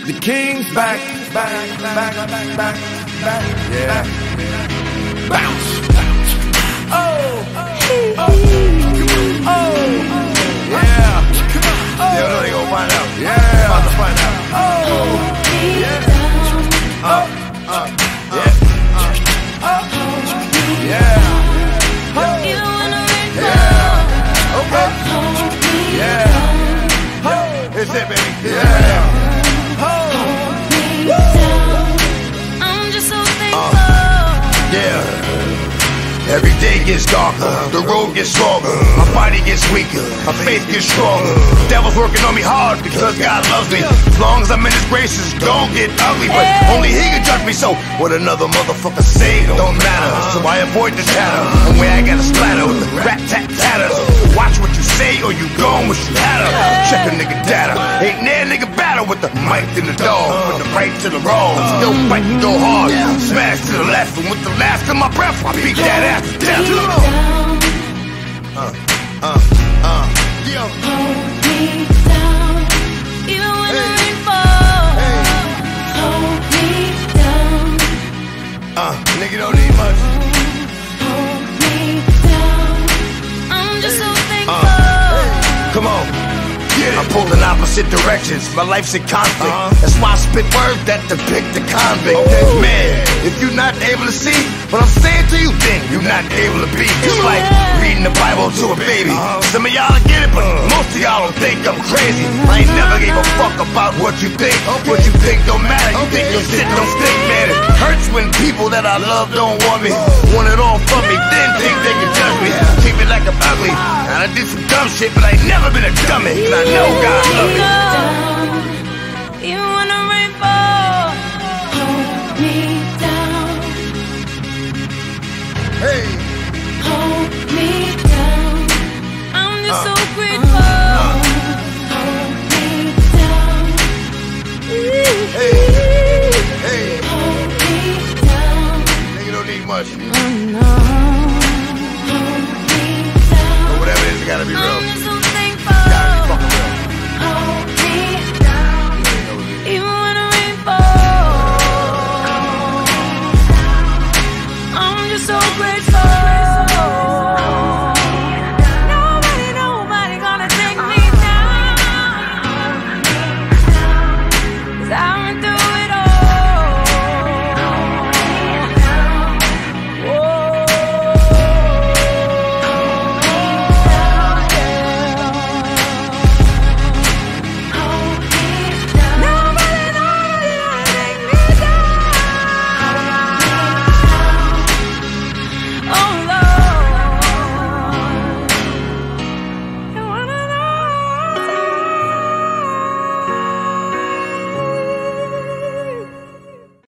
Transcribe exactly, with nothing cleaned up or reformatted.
The king's back, back, back, back, back, back, yeah. Bounce. Oh, oh, oh, yeah. They don't know they gon' find out. Yeah. About to find out. Oh, yeah. Up, up, yeah. Yeah. Yeah. Okay. Yeah. It's it, baby. Yeah. I'm just so thankful. Uh, yeah. Every day gets darker, the road gets longer, my body gets weaker, my faith gets stronger. Devil's working on me hard because God loves me. As long as I'm in His graces, don't get ugly, but only He can judge me. So what another motherfucker say don't matter. So I avoid the chatter, and where I gotta splatter with the rat tat tatters. Watch what you say or you gone wish you had her. Check a nigga data, ain't near nigga battle with the mic and the dog, with the right to the wrong. Still fight and go hard, smash to the left, and with the last of my breath, I beat that ass. Down. Uh, uh, uh, yo. Hold me down, even when the rain falls. Hold me down. Uh, nigga don't need much. Hold me down. I'm just so thankful. Uh, come on. Yeah. I'm pulled in opposite directions. My life's in conflict. Uh-huh. That's why I spit words that depict the convict. Okay. Man, if you're not able to see what I'm saying to you, then you're not able to be. Just like reading the Bible to a baby. Uh-huh. Some of y'all get it, but most of y'all don't think I'm crazy. I ain't never gave a fuck about what you think. Okay. What you think don't matter. You okay. think your shit don't stink, man. It hurts when people that I love don't want me, want it all from me, then think they can judge me. Treat me like I'm ugly. And I did some dumb shit, but I ain't never been a dummy. And I know God love me. Even when the rain falls, hold me down. Hey. Hold me down. I'm just uh, so grateful. Uh, hold me down. Hey. Hey. Hold me down. Nigga don't need much. Oh no. Hold me down. But whatever it is, it gotta be real.